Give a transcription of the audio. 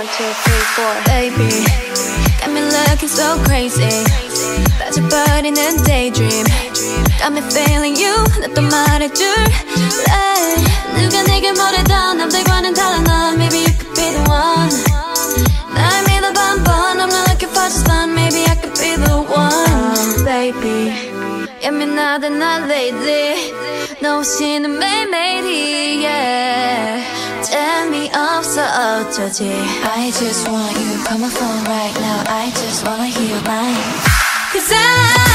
1, 2, 3, 4 Baby got me looking so crazy 빠져버리는 daydream got me feeling you 나 또 말해줄래 누가 내게 뭐래도 남들과는 달라 넌 Maybe you could be the one 날 믿어봐 한번 I'm not looking for just fun Maybe I could be the one Baby 예민하다 나 lately 너 없이는 매일매일이 yeah 재미없어 어쩌지 I just want you call my phone right now I just wanna hear your line Cause I